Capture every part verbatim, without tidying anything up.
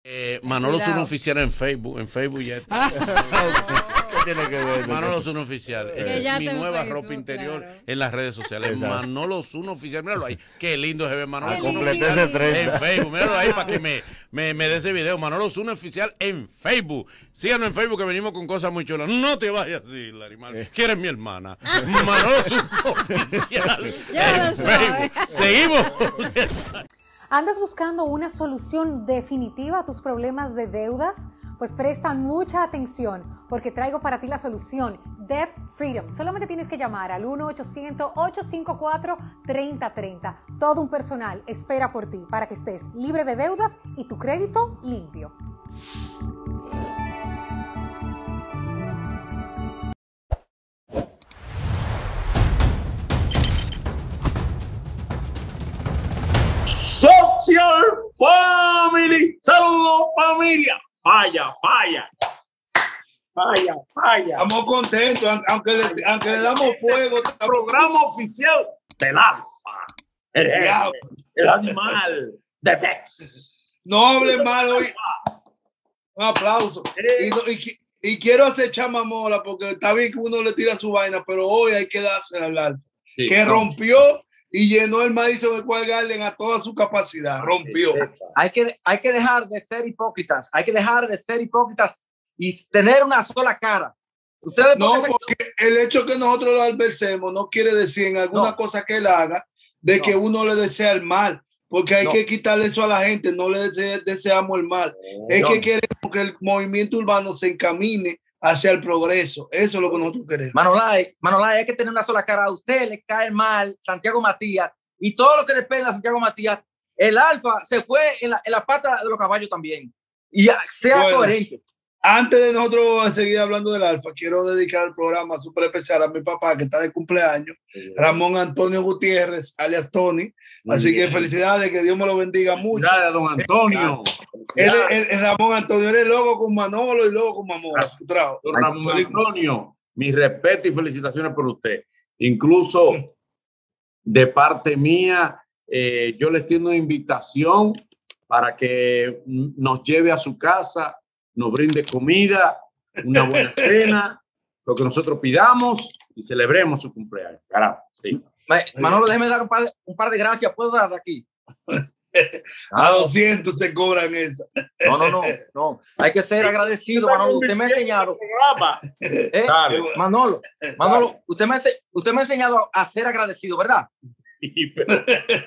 Eh, Manolo es un oficial en Facebook, en Facebook ya está. ¿Qué tiene que ver? Manolo es un oficial. Esa es mi nueva Facebook, ropa interior claro. en las redes sociales. Exacto. Manolo es un oficial. Míralo ahí. Qué lindo se ve Manolo. Ah, Zuno completé oficial ese treinta. en Facebook. Míralo ahí para que me, me, me dé ese video. Manolo es un oficial en Facebook. Síganos en Facebook que venimos con cosas muy chulas. No te vayas así, Larimar. Eh. Que eres mi hermana. Manolo es un oficial Ya en lo sabe. Facebook. Seguimos. ¿Andas buscando una solución definitiva a tus problemas de deudas? Pues presta mucha atención porque traigo para ti la solución Debt Freedom. Solamente tienes que llamar al uno ochocientos, ocho cinco cuatro, tres cero tres cero. Todo un personal espera por ti para que estés libre de deudas y tu crédito limpio. Social Family. Saludos, familia. Falla, falla. Falla, falla. Estamos contentos, aunque le, aunque le damos fuego. Programa oficial del Alfa. El, jefe, el animal de Bex. No hable mal hoy. Un aplauso. Y, no- y, y quiero hacer chamamola porque está bien que uno le tira su vaina, pero hoy hay que darse al Alfa. Sí, Que no. rompió y llenó el maíz en el cual Garden a toda su capacidad. Rompió. Hay que, hay que dejar de ser hipócritas, hay que dejar de ser hipócritas y tener una sola cara. Ustedes No, porque- porque el hecho que nosotros lo adversemos no quiere decir en alguna No. cosa que él haga de No. que uno le desea el mal, porque hay No. que quitarle eso a la gente, no le dese- deseamos el mal. Es No. que queremos que el movimiento urbano se encamine hacia el progreso. Eso es lo que nosotros queremos. Manolay, Manolay, hay que tener una sola cara. A usted le cae mal Santiago Matías y todo lo que depende de Santiago Matías. El Alfa se fue en la, en la pata de los caballos también. Y ya, sea Bueno. coherente. Antes de nosotros seguir hablando del Alfa, quiero dedicar el programa súper especial a mi papá que está de cumpleaños, Ramón Antonio Gutiérrez, alias Tony. Así que bien. felicidades, que Dios me lo bendiga mucho. Gracias, don Antonio. Él, él- él- Ramón Antonio, eres loco con Manolo y luego con Mamora. su trabajo. Don Ramón Feliz- Antonio, mi respeto y felicitaciones por usted. Incluso de parte mía, eh, yo le extiendo una invitación para que mm, nos lleve a su casa, nos brinde comida, una buena cena, lo que nosotros pidamos y celebremos su cumpleaños. Carajo, sí. Ma- Manolo, déjeme dar un par, de, un par de gracias. ¿Puedo dar aquí? A doscientos se cobran esa. No, no, no, no. Hay que ser agradecido, Manolo. Usted me ha enseñado. ¿eh? Dale. Manolo, Manolo, usted me, ha ense- usted me ha enseñado a ser agradecido, ¿verdad? Pero,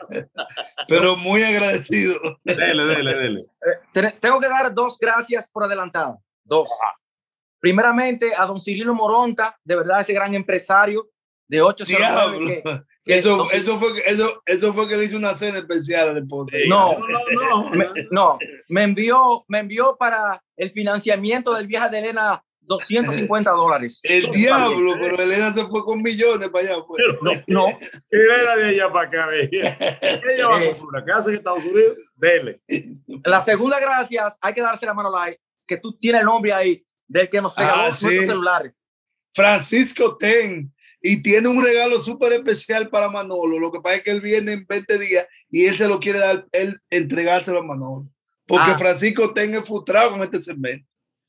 Pero muy agradecido. dele, dele, dele. Eh, te- tengo que dar dos gracias por adelantado. Dos. Primeramente a don Cirilo Moronta, de verdad, ese gran empresario de ocho cero nueve. Diablo. Que, que Eso, no, eso, fue, que- eso, eso fue que le hizo una cena especial a la esposa. no, No, no, no. me, no, me envió, me envió para el financiamiento del viaje de Elena doscientos cincuenta dólares. El diablo, pero Elena se fue con millones para allá. Pues. No, no, Era de allá para acá. ve. Ella va a comprar una casa en Estados Unidos. Dele. la segunda gracias hay que dársela a Manolay, que tú tienes el nombre ahí del que nos regaló Ah, nuestros sí. celulares. Francisco Ten. Y tiene un regalo súper especial para Manolo. Lo que pasa es que él viene en veinte días y él se lo quiere dar, él entregárselo a Manolo. Porque Ah. Francisco Ten es frustrado con este segmento.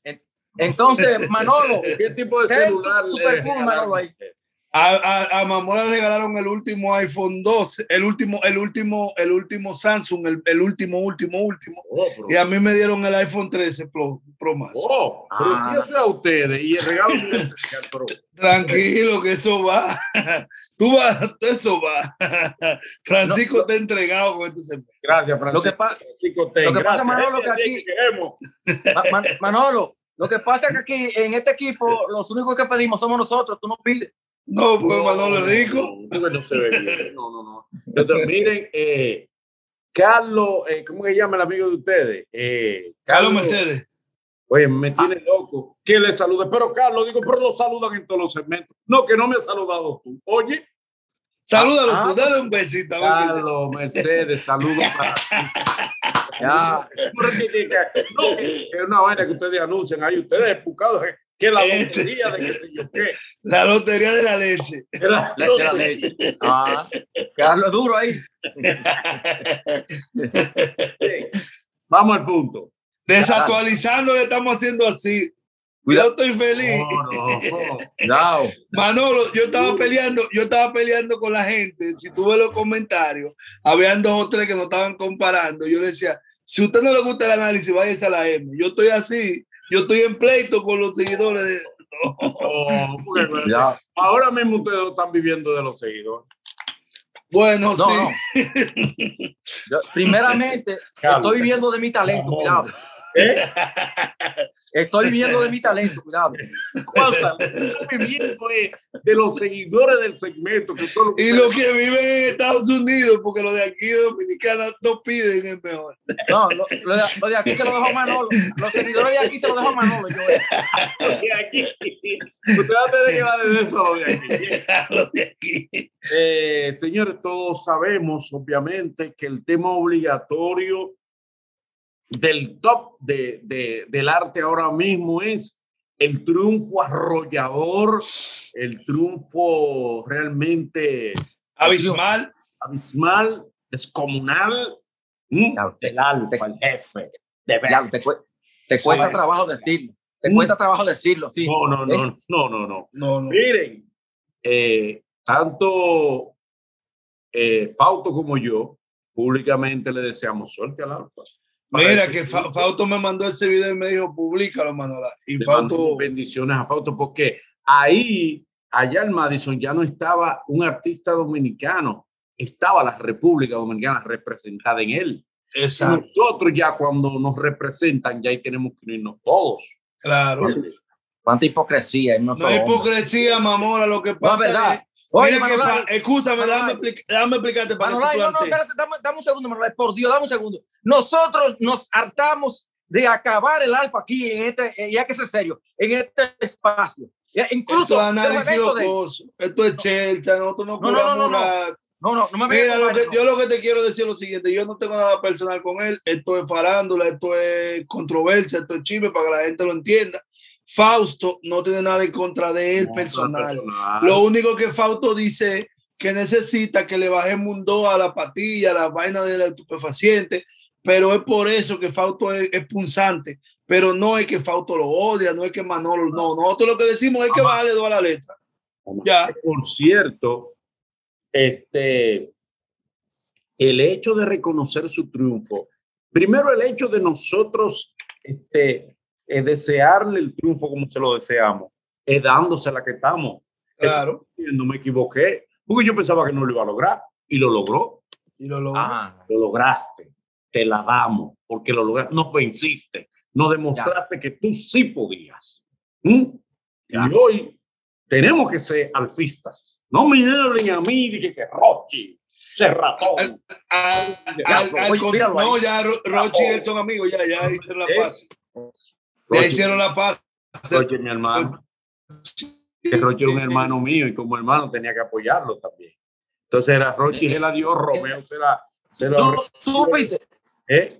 Entonces, Manolo, ¿Qué tipo de ten celular tu le perfume, regalaron Manolo, a ahí. usted? A, a, a Mamora le regalaron el último iPhone doce, el último, el último, el último Samsung, el, el último, último, último. Oh, pero, Y a mí me dieron el iPhone trece Pro, Pro Max. oh, pero Ah. si eso es a ustedes y el regalo es especial, pero Tranquilo, que eso va. Tú vas, eso va. Francisco No, está entregado con este segmento. gracias, Francisco. Lo que pa- Francisco Ten, lo que pasa, gracias. Manolo, Este que es el aquí- que queremos. Ma- Man- Manolo, lo que pasa es que aquí en este equipo los únicos que pedimos somos nosotros, tú no pides. No, pues Manolo es rico. No, porque no se ve bien. No, no, no. Entonces, miren, eh, Carlos, eh, ¿cómo que llama el amigo de ustedes? Eh, Carlos Mercedes. Oye, me tiene loco. Que le salude. Pero Carlos, digo, pero lo saludan en todos los segmentos. No, que no me has saludado tú. Oye, Salúdalo Ah, tú, dale un besito. a ver qué te- Carlos Mercedes, saludos para ti. Ya. Porque que- que- no, que- que es una vaina que ustedes anuncian ahí, ustedes buscados que la lotería de qué sé yo qué. La lotería de la leche. Que la La- de la leche. Ah, Carlos es duro ahí. Sí. Vamos al punto. Desactualizando, le estamos haciendo así. Yo estoy feliz. No, no. No. Manolo, yo estaba peleando, yo estaba peleando con la gente. Si tú ves los comentarios, habían dos o tres que nos estaban comparando. Yo le decía, si a usted no le gusta el análisis, váyase a la M. Yo estoy así, yo estoy en pleito con los seguidores de. No, porque, Ya. ahora mismo ustedes están viviendo de los seguidores. Bueno, No, sí. no. Yo, primeramente, estoy viviendo de mi talento, cuidado. ¿Eh? Estoy viviendo de mi talento, cuidado. Cosa, están viviendo de, de los seguidores del segmento. Que son los Y los que viven en Estados Unidos, porque los de aquí de Dominicana no piden el mejor. No, lo, lo, de, lo de aquí se lo dejo a Manolo. Los seguidores de aquí se lo dejo a Manolo. Yo, eh. Los de aquí. Usted va a tener que dar de eso a los de aquí. Los de aquí. Eh, señores, todos sabemos, obviamente, que el tema obligatorio del top de, de, del arte ahora mismo es el triunfo arrollador, el triunfo realmente Abismal. abismal, descomunal, ¿m? del alfa, el jefe. De Ya, te, cu- te cuesta trabajo decirlo. Te cuesta trabajo decirlo, sí. No, no, no, no, no, no. No, no. Miren, eh, tanto eh, Fausto como yo públicamente le deseamos suerte al alfa. Mira Para que ese Fa- triunfo. Fausto me mandó ese video y me dijo, públicalo, Manola. Y Le Fausto, mando bendiciones a Fausto porque ahí, allá en Madison, ya no estaba un artista dominicano, estaba la República Dominicana representada en él. exacto, Nosotros ya cuando nos representan, ya ahí tenemos que unirnos todos. claro. Cuánta hipocresía. No, No hay hipocresía, mamora, lo que No, pasa es verdad. es... Oye, Mira que Manolay, fa- escúchame, Manolay. déjame, explic- déjame explicarte para que tú Manolay, no, no, plantees. espérate, dame, dame un segundo, Manolay, por Dios, dame un segundo. Nosotros nos hartamos de acabar el alfa aquí, en este, eh, ya que es serio, en este espacio. Ya, incluso Esto es de los análisis eventos de- jocoso. Esto es chelcha, nosotros no No, no, no, no, curamos no. nada. No, no, no me Mira, vengas lo con que, eso. yo lo que te quiero decir es lo siguiente, yo no tengo nada personal con él, esto es farándula, esto es controversia, esto es chisme para que la gente lo entienda. Fausto no tiene nada en contra de él No, personal. personal. Lo único que Fausto dice es que necesita que le bajemos un do a la patilla, a la vaina del estupefaciente, pero es por eso que Fausto es, es punzante, pero no es que Fausto lo odia, no es que Manolo, no, nosotros lo que decimos es que vale do a la letra. Ya. Por cierto, este, el hecho de reconocer su triunfo, primero el hecho de nosotros este, eh, desearle el triunfo como se lo deseamos, es dándose la que estamos. Claro. Es- no me equivoqué, porque yo pensaba que no lo iba a lograr y lo logró. Y lo logró. Ajá. Lo lograste, te la damos, porque lo lograste, nos venciste, nos demostraste que tú sí podías. ¿Mm? Ya. Y hoy tenemos que ser alfistas. No me hablen a mí de que, que Rochi, ese ratón. Al- Ya, al- al oye, con- míralo ahí. no, ya Ro- Rochi y él son amigos, ya, ya hicieron la Eh, paz. Ya Rochi, hicieron la paz. Rochi es mi hermano. Que Rochi era un hermano mío y como hermano tenía que apoyarlo también. Entonces era Rochi se la dio, Romeo se la, se la ¿Tú supiste? ¿Eh?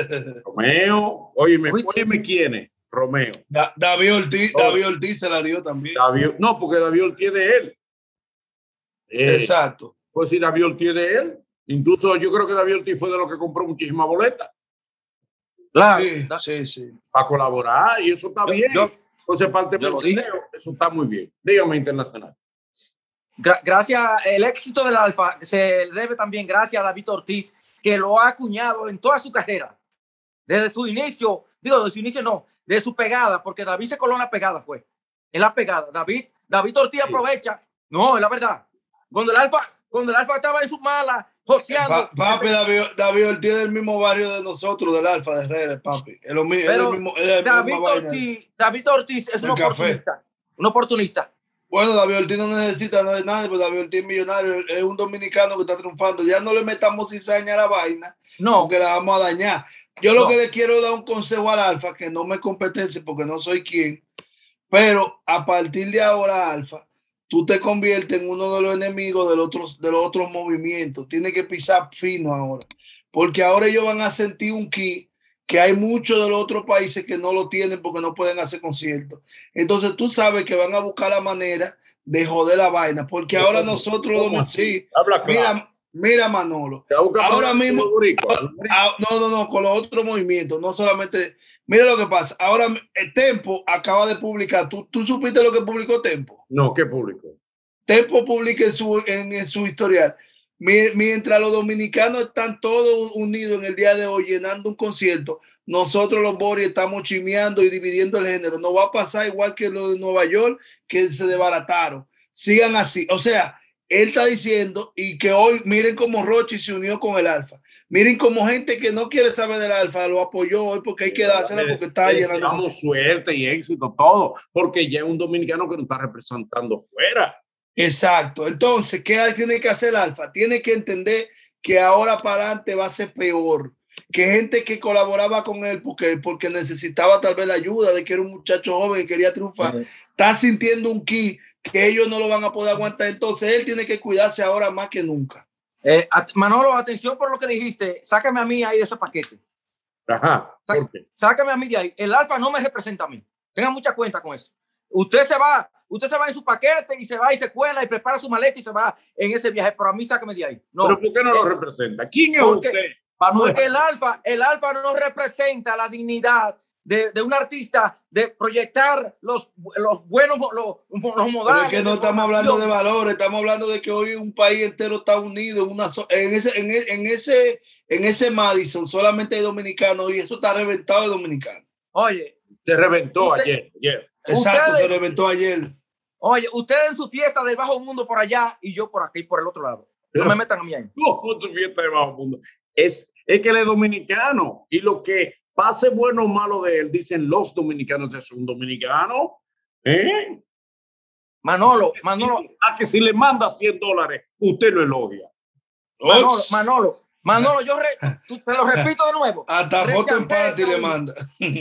Romeo, oye, me Fuiste. oye, quién es Romeo. Da- David Ortiz, Oh. David Ortiz se la dio también. David, no, porque David Ortiz es de él. Eh, Exacto. Pues si David Ortiz es de él. Incluso yo creo que David Ortiz fue de los que compró muchísimas boletas Claro. Sí, Da- sí, sí. para colaborar y eso está Yo- bien. yo- Entonces, parte yo del lo dije. video, eso está muy bien. Dígame, internacional. Gra- gracias, el éxito del Alfa se debe también gracias a David Ortiz, que lo ha acuñado en toda su carrera. Desde su inicio, digo, desde su inicio no, de su pegada, porque David se coló en la pegada, fue. En la pegada. David, David Ortiz Sí. aprovecha. No, es la verdad. Cuando el Alfa, cuando el Alfa estaba en su mala, joseando. Pa- papi, David, David Ortiz es del mismo barrio de nosotros, del Alfa de Herrera, papi. Es lo mismo. Es Pero del mismo, es de la David misma vaina. Ortiz, David Ortiz es un El café. oportunista. Un oportunista. Bueno, David Ortiz no necesita nada de nadie, pues David Ortiz es millonario, es un dominicano que está triunfando. Ya no le metamos cizaña a la vaina, No, porque la vamos a dañar. Yo lo No. que le quiero dar un consejo al Alfa, que no me competece porque no soy quien, pero a partir de ahora, Alfa, tú te conviertes en uno de los enemigos de los otros, de los otros movimientos. Tienes que pisar fino ahora, porque ahora ellos van a sentir un ki que hay muchos de los otros países que no lo tienen porque no pueden hacer conciertos. Entonces tú sabes que van a buscar la manera de joder la vaina, porque ahora nosotros los ¿Cómo dominicanos, así? sí, Habla claro. mira, mira Manolo, Te busca ahora para mismo- los boricuas, los boricuas. ah, no, no, no, con los otros movimientos, no solamente Mira lo que pasa. Ahora, el Tempo acaba de publicar. ¿Tú, tú supiste lo que publicó Tempo? No, ¿qué público? Tempo publica en su, en, en su historial. Mientras los dominicanos están todos unidos en el día de hoy llenando un concierto, nosotros los Boris estamos chimeando y dividiendo el género. No va a pasar igual que lo de Nueva York, que se desbarataron. Sigan así. O sea, él está diciendo, y que hoy miren cómo Rochi se unió con el Alfa. Miren cómo gente que no quiere saber del Alfa lo apoyó hoy porque hay que dársela porque está llenando. Damos suerte y éxito, todo, porque ya es un dominicano que nos está representando fuera. Exacto. Entonces, ¿qué tiene que hacer el Alfa? Tiene que entender que ahora para adelante va a ser peor. Que gente que colaboraba con él porque, porque necesitaba tal vez la ayuda de que era un muchacho joven y quería triunfar, uh-huh. está sintiendo un ki que ellos no lo van a poder aguantar. Entonces, él tiene que cuidarse ahora más que nunca. Eh, Manolo, atención por lo que dijiste. Sácame a mí ahí de ese paquete. Ajá. Sá, sácame a mí de ahí. El Alfa no me representa a mí. Tengan mucha cuenta con eso. Usted se va, usted se va en su paquete y se va y se cuela y prepara su maleta y se va en ese viaje. Pero a mí sácame de ahí. No. ¿Pero por qué no lo eh, representa? ¿Quién es porque, usted? Porque el Alfa, el Alfa no representa la dignidad de, de un artista de proyectar los, los buenos los, los modales. Pero es que no estamos hablando de valores, estamos hablando de que hoy un país entero está unido en una en ese en, en ese en ese Madison solamente hay dominicanos y eso está reventado de dominicanos. Oye, se reventó usted, ayer, ayer. Exacto, ustedes, se reventó ayer. Oye, ustedes en su fiesta del bajo mundo por allá y yo por aquí por el otro lado. No, no me metan a mí ahí. No, tu fiesta del bajo mundo. Es es que él es dominicano y lo que pase bueno o malo de él, dicen los dominicanos, es un dominicano. ¿Eh? Manolo, Manolo. A que si le manda cien dólares, usted lo elogia. Manolo, Manolo, Manolo, yo re, tú, te lo repito de nuevo. Hasta foto en panty le manda.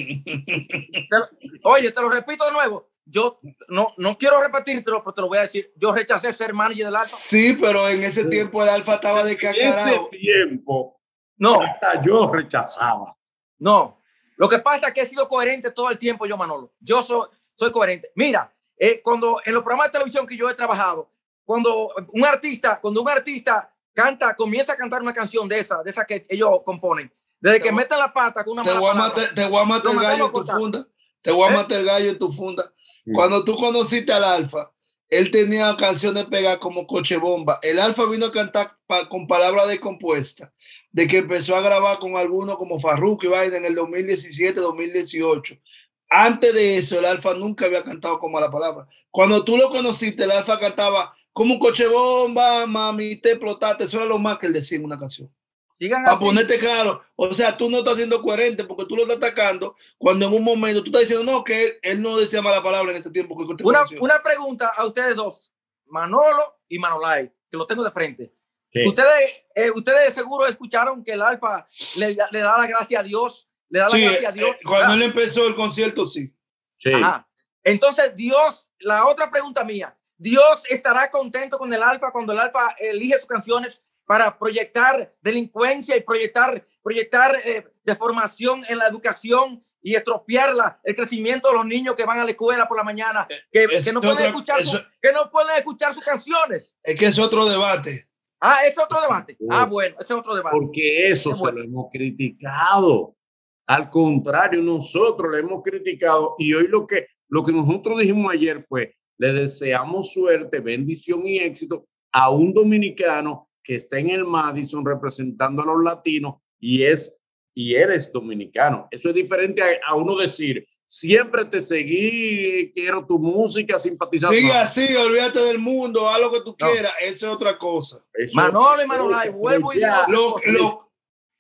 Te lo, oye, te lo repito de nuevo. Yo no, no quiero repetírtelo, pero te lo voy a decir. Yo rechacé ser manager del Alfa. Sí, pero en ese tiempo el Alfa estaba de cacarao. En ese tiempo. No. Hasta yo rechazaba. No. Lo que pasa es que he sido coherente todo el tiempo yo, Manolo. Yo soy, soy coherente. Mira, eh, cuando en los programas de televisión que yo he trabajado, cuando un artista, cuando un artista canta, comienza a cantar una canción de esa, de esa que ellos componen, desde te que meten la pata con una te mala voy palabra, matar, te voy a matar el gallo en tu funda. Te voy a ¿Eh? matar el gallo en tu funda. Sí. Cuando tú conociste al Alfa, él tenía canciones pegadas como Coche Bomba. El Alfa vino a cantar pa, con palabras descompuestas, de que empezó a grabar con algunos como Farruko y vaina en el dos mil diecisiete, dos mil dieciocho. Antes de eso, el Alfa nunca había cantado con mala palabra. Cuando tú lo conociste, el Alfa cantaba como un coche bomba, mami, te explotaste. Eso era lo más que él decía en una canción. Para ponerte claro, o sea, tú no estás siendo coherente porque tú lo estás atacando cuando en un momento tú estás diciendo no, que él, él no decía mala palabra en ese tiempo. Que una, una pregunta a ustedes dos, Manolo y Manolay, que lo tengo de frente. Sí. Ustedes, eh, ustedes seguro escucharon que el Alfa le, le da la gracia a Dios, le da la sí, gracia a Dios. Eh, cuando él empezó el concierto, sí. sí. Ajá. Entonces, Dios, la otra pregunta mía, ¿Dios estará contento con el Alfa cuando el Alfa elige sus canciones para proyectar delincuencia y proyectar, proyectar eh, deformación en la educación y estropear el crecimiento de los niños que van a la escuela por la mañana, que, que, no, pueden otro, escuchar eso, su, que no pueden escuchar sus canciones? Es que es otro debate. Ah, es otro debate. Ah, bueno, ese es otro debate. Porque eso es se bueno. lo hemos criticado. Al contrario, nosotros lo hemos criticado y hoy lo que, lo que nosotros dijimos ayer fue, le deseamos suerte, bendición y éxito a un dominicano que está en el Madison representando a los latinos y es y eres dominicano. Eso es diferente a, a uno decir siempre te seguí, quiero tu música, simpatizar. Sigue así, olvídate del mundo, haz lo que tú no. quieras, eso es otra cosa. Eso Manolo y Manolay, vuelvo y digo lo, lo,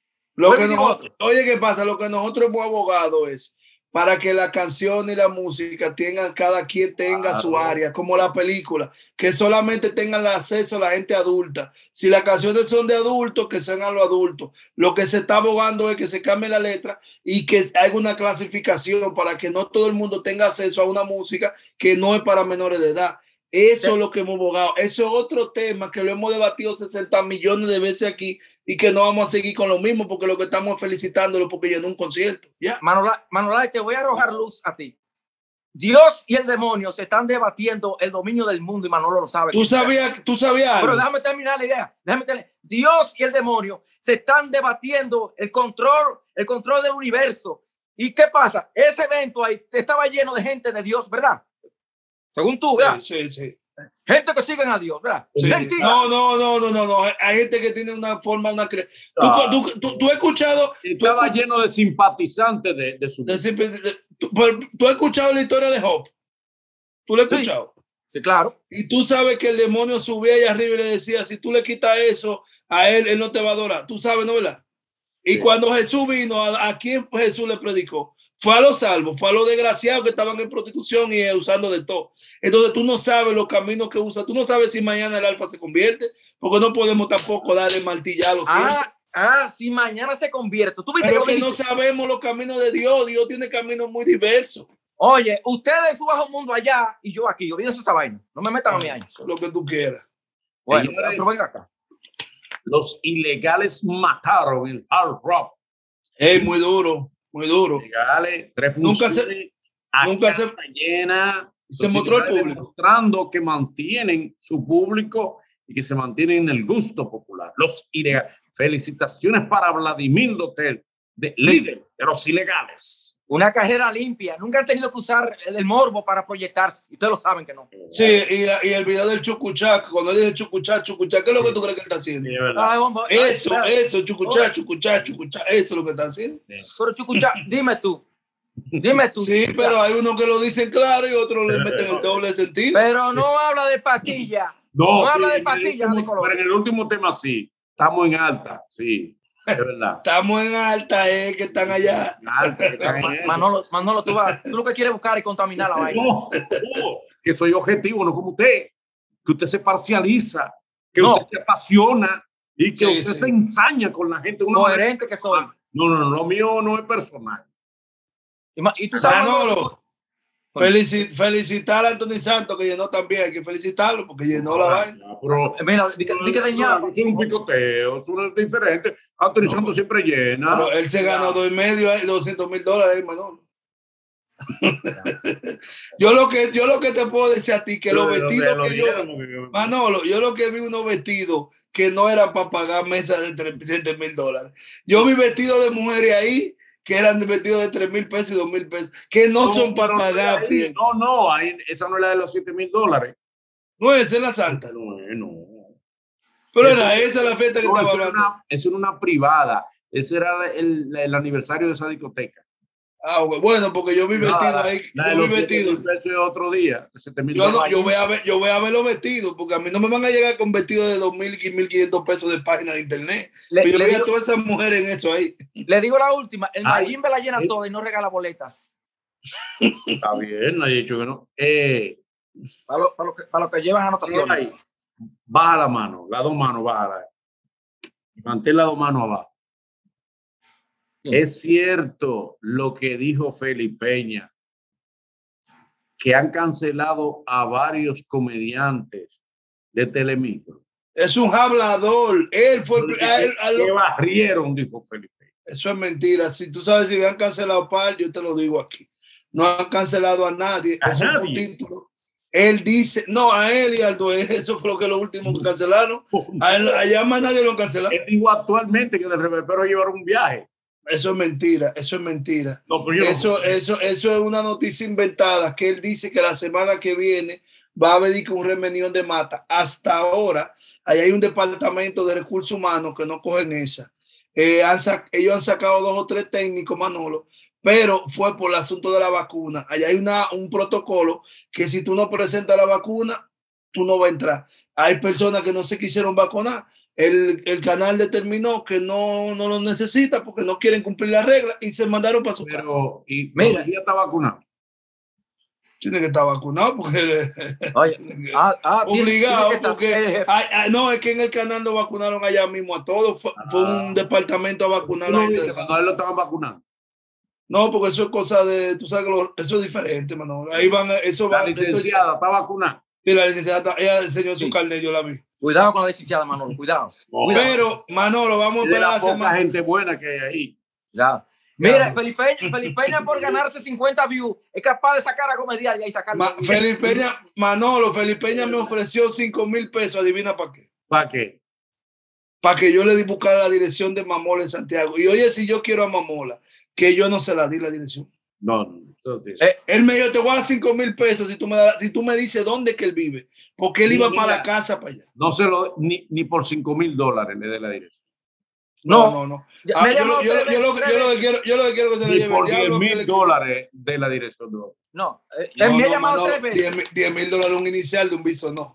lo que nosotros, oye, ¿qué pasa? Lo que nosotros hemos abogado es para que la canción y la música tengan, cada quien tenga claro. su área, como la película, que solamente tengan el acceso a la gente adulta. Si las canciones son de adultos, que sean a los adultos. Lo que se está abogando es que se cambie la letra y que haya una clasificación para que no todo el mundo tenga acceso a una música que no es para menores de edad. Eso sí. es lo que hemos abogado. Eso es otro tema que lo hemos debatido sesenta millones de veces aquí y que no vamos a seguir con lo mismo porque lo que estamos felicitándolo porque llenó un concierto. ¿Ya? Manolay, Manolay, te voy a arrojar luz a ti. Dios y el demonio se están debatiendo el dominio del mundo y Manolo lo sabe. Tú sabías, tú sabías. Pero déjame terminar la idea. Déjame terminar. Dios y el demonio se están debatiendo el control, el control del universo. ¿Y qué pasa? Ese evento ahí estaba lleno de gente de Dios, ¿verdad? Según tú, ¿verdad? Sí, sí, sí. Gente que siguen a Dios, ¿verdad? Sí. Mentira. No, no, no, no, no, no. Hay gente que tiene una forma, una cre... Ah. tú, tú, tú, tú has escuchado. Estaba tú, lleno de simpatizantes de, de su. de, de, de, tú, tú has escuchado la historia de Job. ¿Tú lo has escuchado? Sí, sí, claro. Y tú sabes que el demonio subía allá arriba y le decía: si tú le quitas eso a él, él no te va a adorar. Tú sabes, ¿no, verdad? Y sí. Cuando Jesús vino, ¿a, a quién Jesús le predicó? Fue a los salvos, fue a los desgraciados que estaban en prostitución y usando de todo. Entonces tú no sabes los caminos que usa, tú no sabes si mañana el alfa se convierte, porque no podemos tampoco darle martillado. Ah, ah, si mañana se convierte. ¿Tú viste Pero que, que no sabemos los caminos de Dios, Dios tiene caminos muy diversos. Oye, ustedes su bajo mundo allá y yo aquí, olvídense esa vaina. No me metan a mí ahí. Lo que tú quieras. Bueno, Señores, pero venga acá. Los ilegales mataron el Hard Rock. Es muy duro, muy duro. Ilegales, tres Nunca funciones, se, nunca se llena, se mostró el público. Demostrando que mantienen su público y que se mantienen en el gusto popular. Los ilegales. Felicitaciones para Vladimir Dotel, de líder de los ilegales. Una carrera limpia. Nunca han tenido que usar el, el morbo para proyectarse. Ustedes lo saben que no. Sí, y, la, y el video del chucuchá, cuando dice chucuchá, chucuchá, ¿qué es lo que tú crees que él está haciendo? Sí, Ay, hombre, eso, ay, eso, chucuchá, chucuchá, chucuchá, eso es lo que está haciendo. Sí. Pero chucuchá, dime tú. Dime tú. Sí, chucuchá. pero hay unos que lo dicen claro y otros le meten el doble sentido. Pero no habla de pastilla. No, no sí, habla de en el pastillas último- de color. Pero en el último tema sí. Estamos en alta, sí. Es verdad. Estamos en alta, eh, que están allá. Alta, que están en eso. Manolo, Manolo, tú, vas, tú lo que quieres buscar es contaminar la vaina. No, no, que soy objetivo, no como usted. Que usted se parcializa, que No. usted se apasiona y que Sí, usted sí. se ensaña con la gente. de una Coherente que soy. manera- No, no, no, lo mío no es personal. Y, ma- y tú sabes, Manolo, felici- felicitar a Anthony Santos, que llenó también. Hay que felicitarlo porque llenó la vaina. Ah, pero, mira, di que, di que de ñapa. es un picoteo, eso es diferente. Anthony No. Santos siempre llena. Pero él se ganó dos y medio, ahí, doscientos mil dólares, ahí, Manolo. yo lo que yo lo que te puedo decir a ti que los Pero, vestidos lo que yo dieron, porque- Manolo, yo lo que vi unos vestidos que no eran para pagar mesas de trescientos mil dólares. Yo vi vestidos de mujeres ahí que eran de vestidos de tres mil pesos y dos mil pesos, que no, No, son para pero pagar. ahí- Fidel. No, no, ahí, esa no es la de los siete mil dólares. No, esa es la santa. No, eh, no. Pero Eso- era esa la fiesta que No, estaba eso, era hablando. una, eso era una privada. Ese era el, el aniversario de esa discoteca. Ah, ok. Bueno, porque yo vi vestidos la, ahí. la de Yo vi los siete vestidos. mil pesos de otro día. siete mil Yo, no, dólares. yo, voy a ver, yo voy a ver los vestidos, porque a mí no me van a llegar con vestidos de dos mil y mil quinientos pesos de página de internet. Le, Pero yo le vi a digo, todas esas mujeres en eso ahí. le digo la última. El Ay, Mayimbe la llena eh. toda y no regala boletas. Está bien, no he dicho que no. Eh, Para lo, para lo que, para lo que llevan anotaciones. ahí, baja la mano, las dos manos, bájala. Mantén las dos manos abajo. Sí. Es cierto lo que dijo Felipe Peña, que han cancelado a varios comediantes de Telemicro. Es un hablador. Él fue. el- a él- a lo- Que barrieron, dijo Felipe. Eso es mentira. Si tú sabes si me han cancelado a par, yo te lo digo aquí. No han cancelado a nadie. ¿A Eso fue un nadie? título. Él dice, no, a él y al Dueño, eso fue lo que lo último que cancelaron. A él, allá más nadie lo canceló. Él dijo actualmente que del reverbero llevaron un viaje. Eso es mentira, eso es mentira. No, pero yo no- Eso, eso, eso es una noticia inventada que él dice que la semana que viene va a haber un remenión de mata. Hasta ahora, ahí hay un departamento de recursos humanos que no cogen esa. Eh, han sac- ellos han sacado dos o tres técnicos, Manolo, pero fue por el asunto de la vacuna. Allá hay una, un protocolo que si tú no presentas la vacuna, tú no vas a entrar. Hay personas que no se quisieron vacunar. El, el canal determinó que no, no lo necesita porque no quieren cumplir las reglas y se mandaron para su casa. Pero, y Mira. ya está vacunado. Tiene que estar vacunado porque Oye, ah, ah, tiene- obligado, tiene que estar- porque eh, ay, ay, no, es que en el canal lo vacunaron allá mismo a todos. Fue, fue un departamento a vacunar a ¿Tú la no gente. viste del cuando canal. a él lo estaban vacunando? No, porque eso es cosa de, tú sabes que lo- eso es diferente, mano. Ahí van, eso La va. eso- licenciada está vacunada. y la licenciada, ella enseñó su Sí. carnet, yo la vi. Cuidado con la licenciada, Manolo. Cuidado. No, Cuidado. Pero, Manolo, vamos a es de esperar la la poca semana. gente buena que hay ahí. Ya. Mira, Felipe, Felipe Peña por ganarse cincuenta views es capaz de sacar a comediar y sacar. Ma, Felipe Peña, Manolo, Felipe Peña me ofreció cinco mil pesos, adivina para qué. ¿Para qué? Para que yo le buscara la dirección de Mamola en Santiago. Y oye, si yo quiero a Mamola, que yo no se la di la dirección. No, no. Entonces, Eh, Él me dijo, te voy a dar cinco mil pesos si tú me das, si tú me dices dónde que él vive, porque él Sí, iba mira. para la casa para allá. no se lo ni, ni por cinco mil dólares le dé la dirección. No, No. no, no. Ya- Ah, me yo, llamó lo- yo, lo- tres yo, lo- veces, yo lo tres que quiero, yo lo que quiero que se lo Ni lleve por el diez diablo. que mil le- dólares de la dirección. No. No, eh, No, él me ha no, llamado Manolo, tres veces. diez mil dólares un inicial de un viso, no.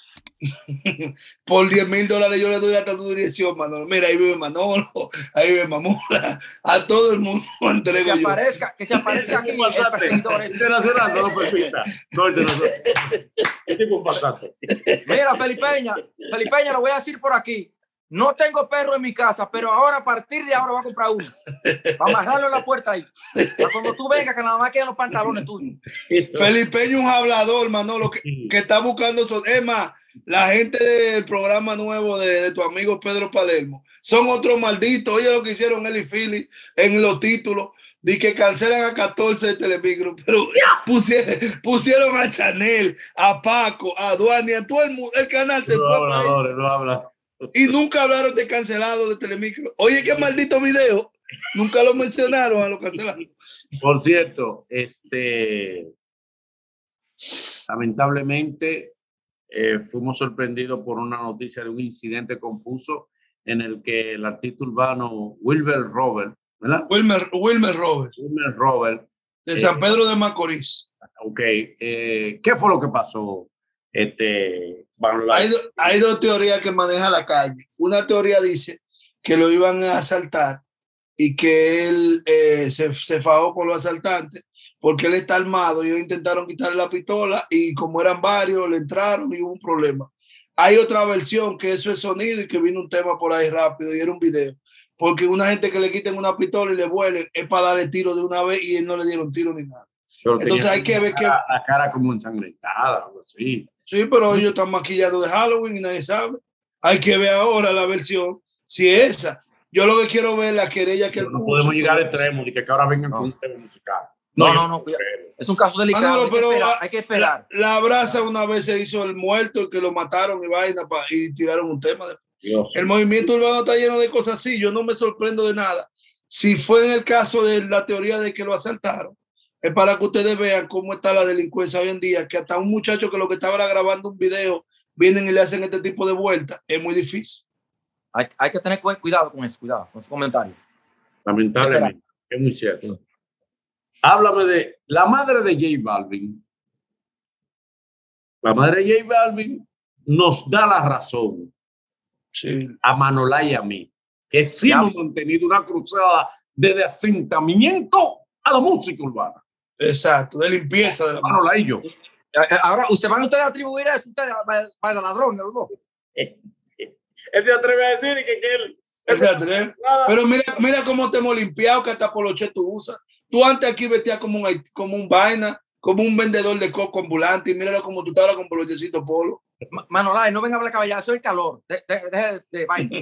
Por diez mil dólares yo le doy hasta tu dirección, Manolo. Mira, ahí vive Manolo, ahí vive Mamula, a todo el mundo lo Que entrego se yo. aparezca, que se aparezca aquí Un el pasante. perseguidor ese. Internacional, no lo permita. No, internacional. ¿Qué tipo un pasante? Mira, Felipeña, Felipeña, lo voy a decir por aquí. No tengo perro en mi casa, pero ahora, a partir de ahora, voy a comprar uno. Para amarrarlo en la puerta ahí. Para cuando tú vengas, que nada más quedan los pantalones tuyos. Felipeño, un hablador, Manolo, que, que está buscando. Son, es más, la gente del programa nuevo de, de tu amigo Pedro Palermo son otros malditos. Oye, lo que hicieron él y Philly en los títulos. De que cancelan a catorce de Telemicro, pero pusieron, pusieron a Chanel, a Paco, a Duani, a todo el mundo. El canal se No fue habla, para ahí. no, no habla. Y nunca hablaron de cancelado de Telemicro. Oye, qué maldito video. Nunca lo mencionaron a los cancelados. Por cierto, este, lamentablemente eh, fuimos sorprendidos por una noticia de un incidente confuso en el que el artista urbano Wilmer Robert, ¿verdad? Wilmer, Wilmer Robert, Wilmer Robert, de San Pedro de Macorís. ok, eh, ¿qué fue lo que pasó? Este, Van Lai? Hay, do- hay dos teorías que maneja la calle. Una teoría dice que lo iban a asaltar y que él eh, se, se fajó con los asaltantes porque él está armado y ellos intentaron quitarle la pistola y como eran varios le entraron y hubo un problema. Hay otra versión que eso es sonido y que vino un tema por ahí rápido y era un video. Porque una gente que le quiten una pistola y le vuelen es para darle tiro de una vez y él no le dieron tiro ni nada. Pero Entonces tenía hay que ver la que... cara- la cara como ensangrentada, algo así. Sí, pero ellos están maquillando de Halloween y nadie sabe. Hay que ver ahora la versión, si es esa. Yo lo que quiero ver es la querella que No, él no puso, podemos llegar al todo. extremo de que ahora vengan No. con un tema musical. No, yo no, no, sé. Es un caso delicado. Manolo, hay, que pero, esperar, ah, hay que esperar. La, la brasa una vez se hizo el muerto, que lo mataron y vaina pa, y tiraron un tema. Dios. El movimiento urbano está lleno de cosas así. Yo no me sorprendo de nada. Si fue en el caso de la teoría de que lo asaltaron, es para que ustedes vean cómo está la delincuencia hoy en día, que hasta un muchacho que lo que estaba era grabando un video, vienen y le hacen este tipo de vueltas. Es muy difícil. Hay, hay que tener cu- cuidado con eso, cuidado con ese comentario. Lamentablemente, es muy cierto. Háblame de la madre de J Balvin. La madre de J Balvin nos da la razón Sí. a Manolá y a mí, que sí Ya. hemos mantenido una cruzada de asentamiento a la música urbana. Exacto, de limpieza de la música. Manolá y yo. Eh, eh, Ahora, ¿usted van ustedes a atribuir eso ustedes para, para ladrones, los dos? Él se atreve a decir que, que él. Exacto, ¿eh? Pero mira, mira cómo te hemos limpiado, que hasta poloche tú usas. Tú antes aquí vestías como un, hait- como un vaina, como un vendedor de coco ambulante, y míralo como tú estás ahora con polochecito polo. Ma- Manolay, no venga a hablar caballazo, el calor. De, de, de, de vaina.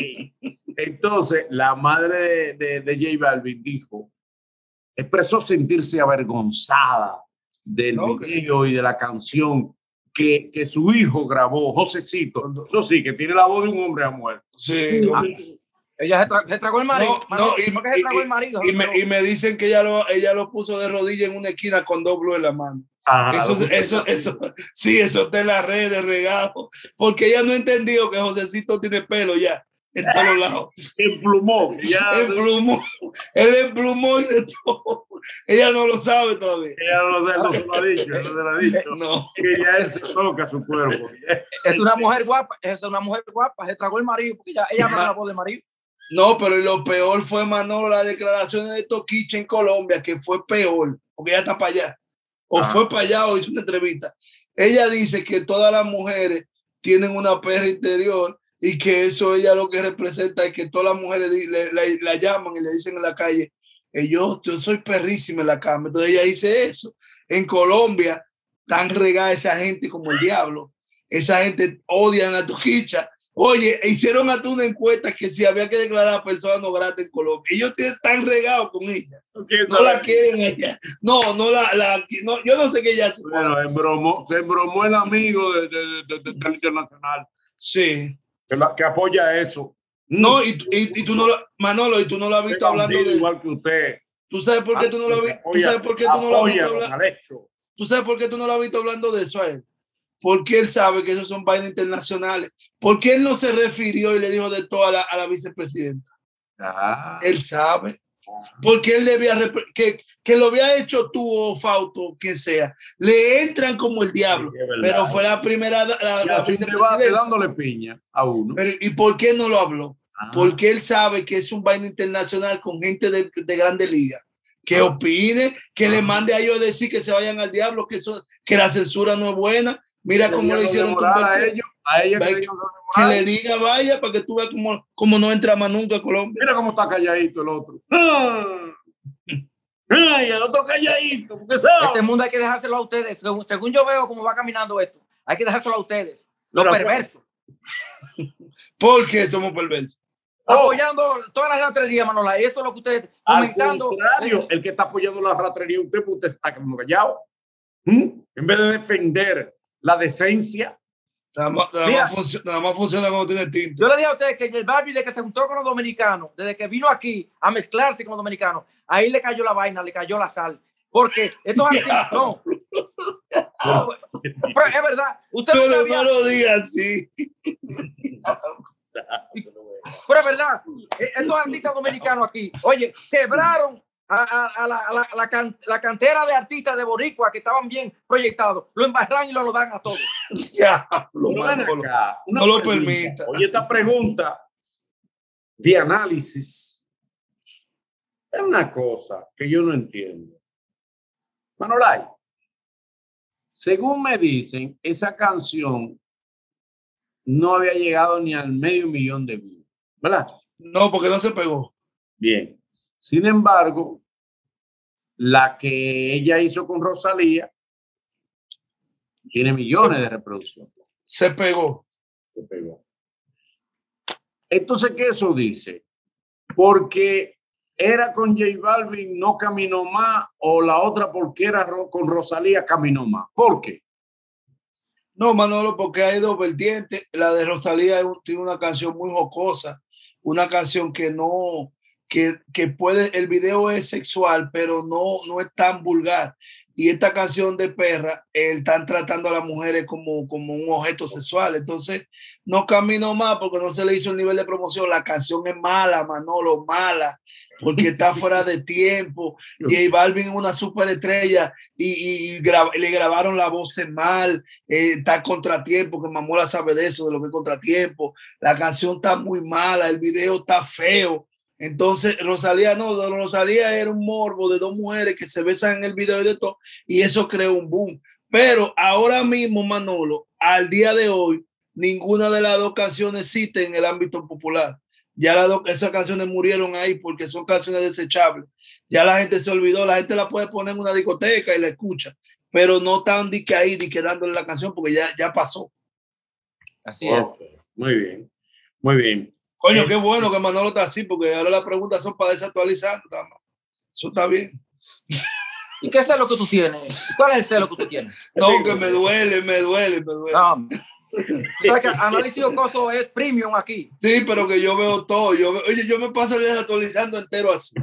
Entonces, la madre de, de, de J Balvin dijo, expresó sentirse avergonzada del No, que- video y de la canción que, que su hijo grabó, Josecito. Eso sí, que tiene la voz de un hombre a muerto. Sí. Ah, Ella se, tra- se tragó el marido. No, Manolo, no, y, ¿por qué se tragó el marido? y- y me, y me dicen que ella lo, ella lo puso de rodilla en una esquina con doblo en la mano. Ajá, Eso, lo- eso, eso, sí, eso está en las redes de regalo, porque ella no entendió que Josecito tiene pelo ya, en todos lados. se emplumó. que Ya, Emplumó, él emplumó y de todo. Ella no lo sabe todavía. ella no, no se lo ha dicho, no se lo ha dicho. No. Que ya él se toca su cuerpo. Es una mujer guapa, es una mujer guapa, se tragó el marido, porque ella, ella habla con la voz de marido. No, pero lo peor fue, Manolo, las declaraciones de Toquicha en Colombia, que fue peor, porque ella está para allá. O Ah. fue para allá o hizo una entrevista. Ella dice que todas las mujeres tienen una perra interior y que eso ella lo que representa es que todas las mujeres di- le- le- la llaman y le dicen en la calle, eh, yo, yo soy perrísima en la cama. Entonces ella dice eso. En Colombia tan regada esa gente como el diablo. Esa gente odian a Toquicha. Oye, hicieron hasta una encuesta que si había que declarar a personas no gratas en Colombia. Ellos tienen tan regados con ella. No la quieren ella. No, no la, la no, yo no sé qué ella hace. Bueno, embromó, se embromó el amigo de, de, de, de, del internacional Sí. que, la- que apoya eso. No, y, y, y tú no lo, Manolo, y tú no lo has visto Tenga un hablando dedo de igual que usted. ¿Tú sabes por qué tú no lo has visto? ¿Tú sabes por qué tú no lo has visto Apoya, hablar? ¿Tú sabes por qué tú no lo has visto hablando de eso a él? Porque él sabe que esos son vainas internacionales. Porque él no se refirió y le dijo de todo a la, a la vicepresidenta. Ah. Él sabe. Porque él debía, que, que lo había hecho tú o Fausto, que sea. Le entran como el diablo. Sí, pero fue la primera, la, la vicepresidenta. Dándole piña a uno. Pero, ¿y por qué no lo habló? Ah. Porque él sabe que es un vaina internacional con gente de, de grande liga. Que ah. opine, que ah. le mande a ellos a decir que se vayan al diablo, que, eso, que la censura no es buena. Mira cómo le hicieron a ellos, a ella que, que, que le diga vaya para que tú veas cómo, cómo no entra más nunca a Colombia. Mira cómo está calladito el otro. Ay, el otro calladito. Este mundo hay que dejárselo a ustedes. Según, según yo veo cómo va caminando esto, hay que dejárselo a ustedes. Los perversos. ¿Por qué somos perversos? Oh. Apoyando todas las ratrerías, Manola. Y eso es lo que ustedes comentando. Al contrario, el que está apoyando la ratrería, usted, usted está como callado. ¿Mm? En vez de defender la decencia. Nada más, nada, Mira, más funciona, nada más funciona cuando tiene tinta. Yo le dije a ustedes que el Barbie, de que se juntó con los dominicanos, desde que vino aquí a mezclarse con los dominicanos, ahí le cayó la vaina, le cayó la sal. Porque estos artistas, no. Pero es verdad. Usted pero no, había... no lo digan así. Pero es verdad. Estos artistas dominicanos aquí, oye, quebraron a, a, a, la, a, la, a la, can, la cantera de artistas de Boricua que estaban bien proyectados, lo embarran y lo, lo dan a todos. Ya, lo man, acá, no lo permita. Oye, esta pregunta de análisis es una cosa que yo no entiendo. Manolay, según me dicen, esa canción no había llegado ni al medio millón de views, ¿verdad? No, porque no se pegó. Bien. Sin embargo, la que ella hizo con Rosalía tiene millones se, de reproducciones. Se pegó. Se pegó. Entonces, ¿qué eso dice? Porque era con J Balvin, no caminó más, o la otra porque era con Rosalía, caminó más. ¿Por qué? No, Manolo, porque hay dos vertientes. La de Rosalía tiene una canción muy jocosa, una canción que no... Que, que puede, el video es sexual, pero no, no es tan vulgar. Y esta canción de Perra, eh, están tratando a las mujeres como, como un objeto sexual. Entonces, no caminó más porque no se le hizo el nivel de promoción. La canción es mala, Manolo, mala, porque está fuera de tiempo. J Balvin es una superestrella y, y, y gra le grabaron la voz en mal. Eh, está contratiempo, que Mamola sabe de eso, de lo que es contratiempo. La canción está muy mala, el video está feo. Entonces, Rosalía no, Rosalía era un morbo de dos mujeres que se besan en el video y de todo, y eso creó un boom. Pero ahora mismo, Manolo, al día de hoy, ninguna de las dos canciones existe en el ámbito popular. Ya las dos, esas canciones murieron ahí porque son canciones desechables. Ya la gente se olvidó, la gente la puede poner en una discoteca y la escucha, pero no tan de que ahí, de que dándole la canción porque ya, ya pasó. Así es. Okay. Muy bien, muy bien. Coño, eh, qué bueno que Manolo está así, porque ahora las preguntas son para desactualizar. Eso está bien. ¿Y qué celo que tú tienes? ¿Cuál es el celo que tú tienes? No, que me duele, me duele, me duele. No. ¿Sabes que Análisis Jocoso es premium aquí? Sí, pero que yo veo todo. Yo veo, oye, yo me paso desactualizando entero así.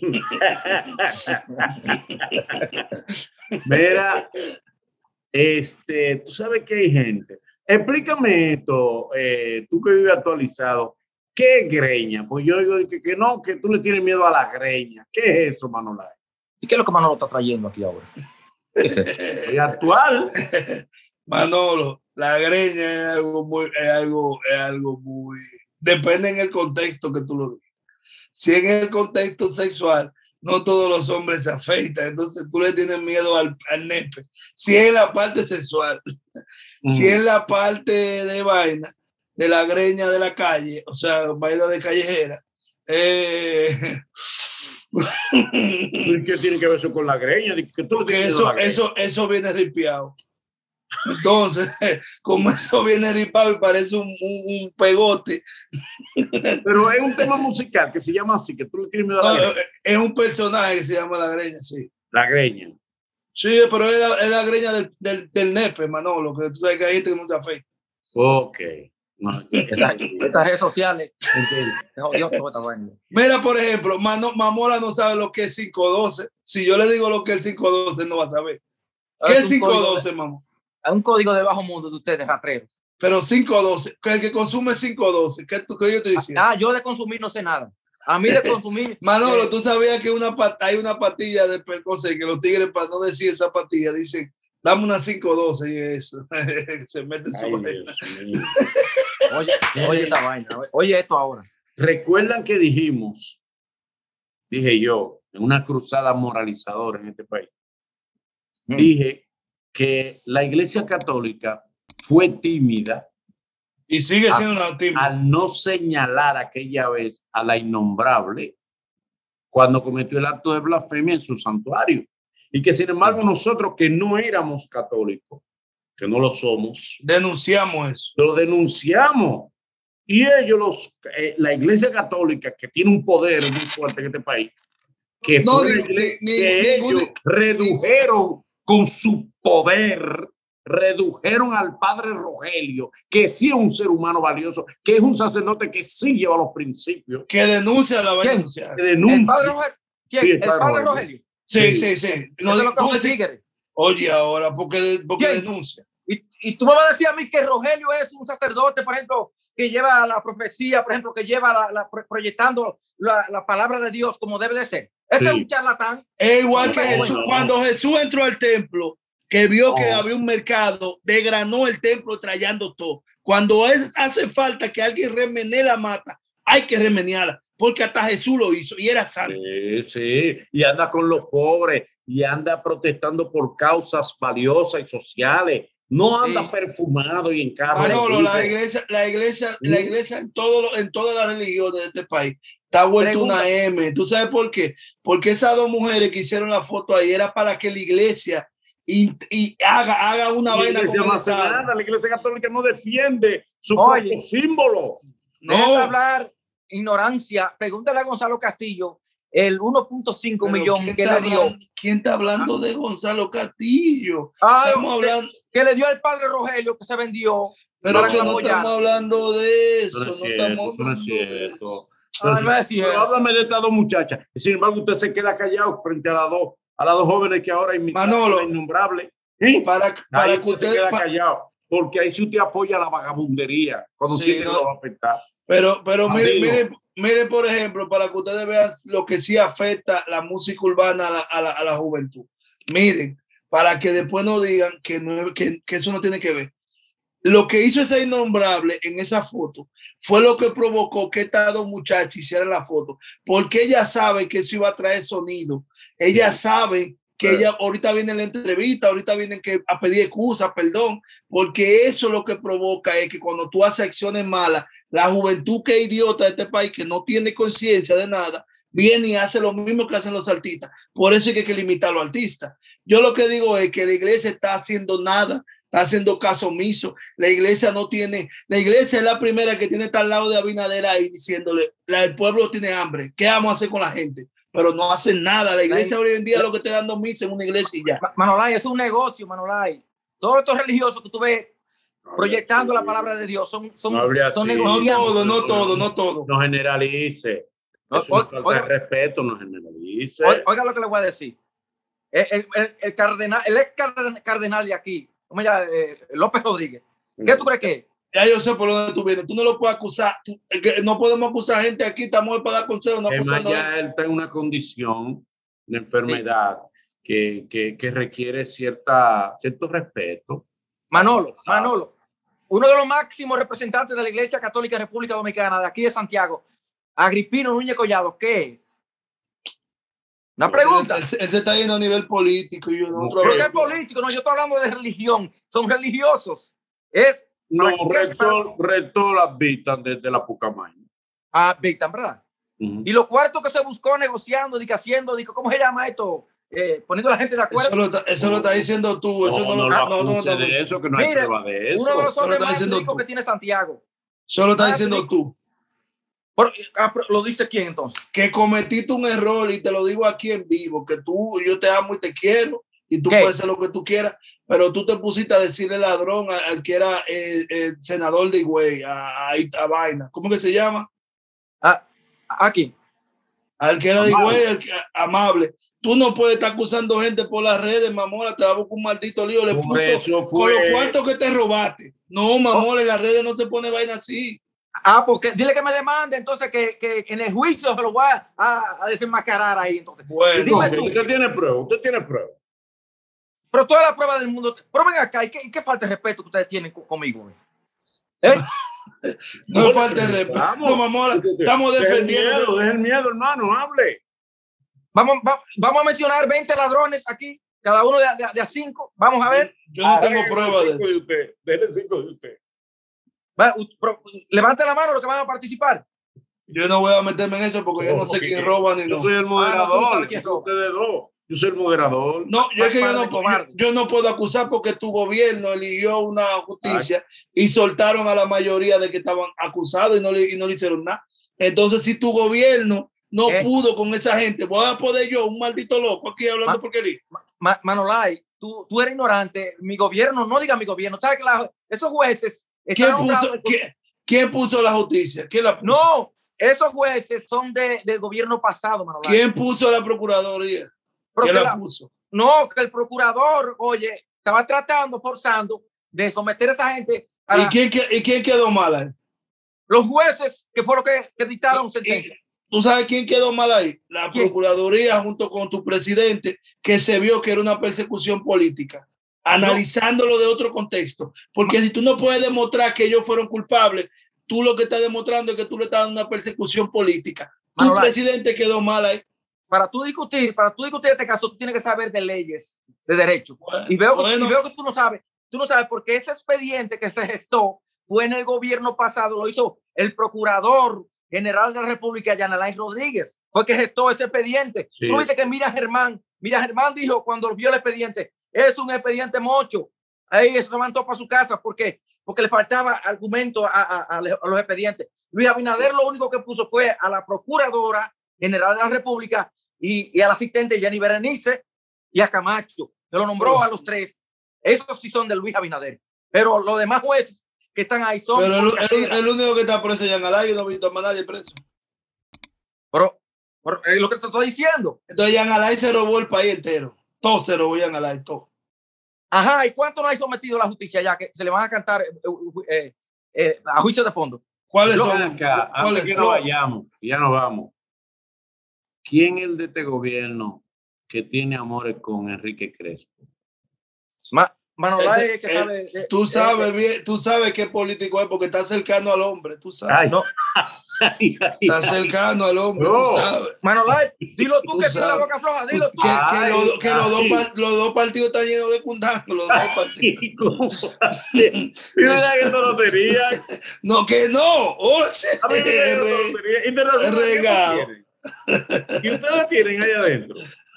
Mira, este, tú sabes que hay gente. Explícame esto, eh, tú que vives actualizado. ¿Qué greña? Pues yo digo que, que no, que tú le tienes miedo a la greña. ¿Qué es eso, Manolo? ¿Y qué es lo que Manolo está trayendo aquí ahora? ¿Qué es eso? ¿Es actual? Manolo, la greña es algo muy, es algo, es algo muy, depende en el contexto que tú lo digas. Si en el contexto sexual, no todos los hombres se afeitan, entonces tú le tienes miedo al, al nepe. Si es la parte sexual, mm. si es la parte de vaina, de la greña de la calle, o sea, vaina de callejera. Eh... ¿Y qué tiene que ver eso con la greña? Que tú Porque eso, la greña. Eso, eso viene ripiado. Entonces, como eso viene ripado y parece un, un, un pegote. Pero es un tema musical que se llama así, que tú le tienes miedo a la no, greña. Es un personaje que se llama La Greña, sí. La greña. Sí, pero es la, es la greña del, del, del nepe, Manolo, que tú sabes que hay gente que no se afeita. Ok. No, Estas, estas redes sociales. Se jodió toda esta vaina. Mira, por ejemplo, Mano, Mamola no sabe lo que es cinco doce. Si yo le digo lo que es cinco doce, no va a saber. ¿Qué es cinco doce, mamá? Es un código de bajo mundo de ustedes, ratreros. Pero cinco doce, que el que consume cinco doce, ¿qué, tú, qué yo estoy diciendo? Ah, yo de consumir no sé nada. A mí de consumir. Manolo, eh, tú sabías que una pat hay una patilla de Percocet que los tigres, para no decir esa patilla, dicen, dame una cinco doce y eso. Se mete su Ay, vaina. Dios mío. Oye, oye esta vaina. Oye esto ahora. ¿Recuerdan que dijimos, dije yo, en una cruzada moralizadora en este país? Mm. Dije que la Iglesia Católica fue tímida Y sigue a- siendo una tímida. al no señalar aquella vez a la innombrable cuando cometió el acto de blasfemia en su santuario. Y que sin embargo nosotros que no éramos católicos, que no lo somos, Denunciamos eso. lo denunciamos. Y ellos, los, eh, la Iglesia Católica, que tiene un poder muy fuerte en este país, que, No, fue la ni- iglesia- ni- que ningún- ellos redujeron con su poder, redujeron al padre Rogelio, que sí es un ser humano valioso, que es un sacerdote que sí lleva los principios, Que denuncia la va a ¿Quién? denunciar. que El denuncia. padre Rogelio. ¿Quién? Sí, el padre Rogelio. Rogelio. Sí, Sí. sí, sí. No, Eso es lo que es no un decir- tigre. Oye, ahora, porque, porque ¿Quién? denuncia. Y, y tú me vas a decir a mí que Rogelio es un sacerdote, por ejemplo, que lleva la profecía, por ejemplo, que lleva la, la pro- proyectando la, la palabra de Dios como debe de ser. Ese Sí. es un charlatán. Es igual que No, Jesús. no. Cuando Jesús entró al templo, que vio que No. había un mercado, degranó el templo trayendo todo. Cuando es, hace falta que alguien remene la mata, hay que remenearla, porque hasta Jesús lo hizo y era santo. Sí, sí, y anda con los pobres y anda protestando por causas valiosas y sociales. No anda Sí. perfumado y en carro. Manolo, la iglesia, la iglesia, la Sí. iglesia en todo, lo- en todas las religiones de este país está vuelta Pregunta. una M. ¿Tú sabes por qué? Porque esas dos mujeres que hicieron la foto ahí era para que la iglesia y, y haga, haga una La vaina iglesia con no el hace Estado. nada, la iglesia católica no defiende su Oye. propio símbolo. Dejen de No, hablar ignorancia. Pregúntale a Gonzalo Castillo el uno punto cinco pero millón ¿quién que está le dio. hablando- ¿Quién está hablando de Gonzalo Castillo? Ah, Estamos que- hablando, que le dio al padre Rogelio que se vendió. pero No, que no apoyar. estamos hablando de eso. Eso no es No cierto, estamos eso no es hablando de eso. cierto. Ah, no es cierto. Pero háblame de estas dos muchachas. Y sin embargo, usted se queda callado frente a las dos, a las dos jóvenes que ahora imitaron Manolo. a la innombrable. ¿Eh? Para, para Ahí que usted se usted, queda pa- callado. Porque ahí sí usted apoya la vagabundería. Cuando Sí, siente que no. lo va a afectar. pero, pero mire, Amigo. mire, mire, por ejemplo, para que ustedes vean lo que sí afecta la música urbana a la, a la, a la juventud. Miren, para que después no digan que, no, que, que eso no tiene que ver. Lo que hizo esa innombrable en esa foto fue lo que provocó que estas dos muchachas hicieran la foto, porque ella sabe que eso iba a traer sonido. Ella sabe que Claro. ella ahorita viene la entrevista, ahorita vienen que, a pedir excusas, perdón, porque eso lo que provoca es que cuando tú haces acciones malas, la juventud que es idiota de este país, que no tiene conciencia de nada, viene y hace lo mismo que hacen los artistas. Por eso es que hay que limitar a los artistas. Yo lo que digo es que la iglesia está haciendo nada, está haciendo caso omiso. La iglesia no tiene, la iglesia es la primera que tiene que estar al lado de Abinader ahí diciéndole, la, el pueblo tiene hambre, ¿qué vamos a hacer con la gente? Pero no hacen nada. La iglesia hoy en día lo que está dando misa en una iglesia y ya. Ma- Manolay, es un negocio, Manolay. Todos estos religiosos que tú ves proyectando la palabra de Dios son, son, No habría son así. No negociantes. todo, no todo, no todo. No generalice. O- Es una o- falta oiga. de respeto, no generalice. Oiga, oiga lo que le voy a decir. El, el, el- el cardenal, el ex carden- cardenal de aquí, ¿cómo se llama? Eh, López Rodríguez. ¿Qué tú crees que es? Ya yo sé por dónde tú vienes. Tú no lo puedes acusar. Tú- es que no podemos acusar gente aquí. Estamos para dar consejos. No Además, acusando ya él está en una condición, una enfermedad que, que, que requiere cierta, cierto respeto. Manolo, Manolo, uno de los máximos representantes de la Iglesia Católica República Dominicana, de aquí de Santiago, Agripino Núñez Collado, ¿qué es? Una pregunta. Él, él- él se está yendo a nivel político. Y yo, no, No, ¿Pero qué es político? No, yo estoy hablando de religión. Son religiosos. Es No, ¿para qué? rector, rector las vistas desde la Pucamaima. Ah, Víctor, ¿verdad? Ujú. Y los cuartos que se buscó negociando, di que haciendo, di que, ¿cómo se llama esto? Eh, poniendo a la gente de acuerdo. Eso lo, está- eso lo está diciendo tú. Eso No, no, no, lo- lo no, no, acuse no, de no, eso, que no hay Mire, prueba de eso. Uno de los Eso lo hombres está más diciendo ricos tú. que tiene Santiago. Eso lo está Ah, diciendo sí. tú. Por- ah, pero ¿lo dice quién entonces? Que cometiste un error y te lo digo aquí en vivo. Que tú, yo te amo y te quiero. y tú ¿Qué? puedes hacer lo que tú quieras, pero tú te pusiste a decirle ladrón al, al que era eh, eh, senador de Higüey, a, a, a Vaina. ¿Cómo que se llama? Ah, aquí. Al que era de Amable. Higüey, al que- amable. Tú no puedes estar acusando gente por las redes, mamona, te va a buscar un maldito lío. Le Por puso eso con fue- los cuartos que te robaste. No, mamona, en las redes no se pone vaina así. Ah, porque dile que me demande, entonces que, que en el juicio se lo voy a, a, a desenmascarar ahí. Entonces. Bueno, Dime Usted, tú. usted tiene prueba, usted tiene prueba. Pero toda la prueba del mundo. Pero ven acá, ¿y qué, y qué falta de respeto que ustedes tienen co- conmigo? ¿Eh? no es falta de respeto, Vamos. mamona. Estamos Deje el defendiendo. miedo, deje el miedo, hermano, hable. Vamos, va- vamos a mencionar veinte ladrones aquí, cada uno de, de, de a cinco. Vamos a ver. Yo no tengo Déjele prueba de cinco eso. usted. Déjele cinco de usted. Va, u- pro- Levanten la mano los que van a participar. Yo no voy a meterme en eso porque yo no sé Ok. quién roba ni Yo no. soy el Ah, no, tú no moderador. sabes quién Yo soy roba. ustedes dos. Yo soy el moderador. No, yo, es que yo, Par de no, yo, cobardes. yo no puedo acusar porque tu gobierno eligió una justicia y soltaron a la mayoría de que estaban acusados y no le, y no le hicieron nada. Entonces, si tu gobierno no ¿Qué? pudo con esa gente, voy a poder yo, un maldito loco, aquí hablando Ma- porquería. Ma- Manolay, tú, tú eres ignorante. Mi gobierno, no diga mi gobierno. ¿Sabes que la- esos jueces ¿Quién están puso, nombrados? ¿quién, quién puso la justicia? ¿Quién, la puso? No, esos jueces son de, del gobierno pasado, Manolay. ¿Quién puso la procuraduría? Pero ¿Quién que la la- puso? no, que el procurador, oye, estaba tratando, forzando de someter a esa gente a ¿Y quién, que- ¿Y quién quedó mal ahí? los jueces, que fue lo que, que dictaron Y- sentencia. ¿Tú sabes quién quedó mal ahí? La ¿Quién? Procuraduría junto con tu presidente, que se vio que era una persecución política, analizándolo de otro contexto. Porque si tú no puedes demostrar que ellos fueron culpables, tú lo que estás demostrando es que tú le estás dando una persecución política. Tu Manolay. presidente quedó mal ahí. Para tú discutir, para tú discutir este caso, tú tienes que saber de leyes, de derecho. Bueno, Y veo, bueno. y veo que tú no sabes, tú no sabes porque ese expediente que se gestó fue en el gobierno pasado, lo hizo el procurador general de la República, Jan Alain Rodríguez, fue que gestó ese expediente. Sí. Tú viste que Mira Germán, Mira Germán dijo cuando vio el expediente, es un expediente mocho. Ahí se levantó para su casa porque, porque le faltaba argumento a, a- a a los expedientes. Luis Abinader lo único que puso fue a la procuradora general de la República y, y al asistente Jenny Berenice y a Camacho, que lo nombró a los tres. Esos sí son de Luis Abinader. Pero los demás jueces que están ahí son. Pero el, por el- carrera. el único que está preso es Jan Alain, yo no he visto más nadie preso. Pero, pero es lo que te estoy diciendo. Entonces Jan Alain se robó el país entero. Todo se robó Jan Alain, todo. Ajá, ¿y cuánto no hay sometido a la justicia ya que se le van a cantar eh, eh, eh, a juicio de fondo? ¿Cuáles Yo- son? Acá, antes ¿Cuáles que son? nos vayamos, ya nos vamos. ¿Quién es el de este gobierno que tiene amores con Enrique Crespo? Ma, Manolay Este, es que eh, sabe. eh, Tú eh, sabes bien, tú sabes qué político es porque está cercano al hombre, tú sabes. Ay, no. ay, ay, Está ay. cercano al hombre, No. tú sabes. Manolay, dilo tú Tú que tienes la sabes. boca floja, dilo tú. Que, que Ay, los, que los, dos, ay. par- los dos partidos están llenos de cundangos, los dos partidos. ¿Cómo así? ¿Y verdad que esto lo tenía? No, que no. Oye, A mí me dijeron que re- lo tenía. Internacional, ¿qué regado. tienen? ¿Y ustedes tienen ahí adentro?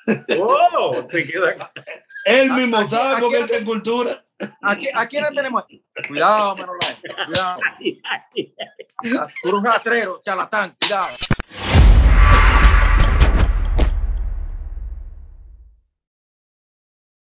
¡Oh! Te queda. él mismo Aquí- sabe aquí- porque él está en cultura. ¿A quién, ¿A quién tenemos? Cuidado, Manolay. Cuidado. Ay, ay, ay. Tú eres un rastrero, charlatán. Cuidado.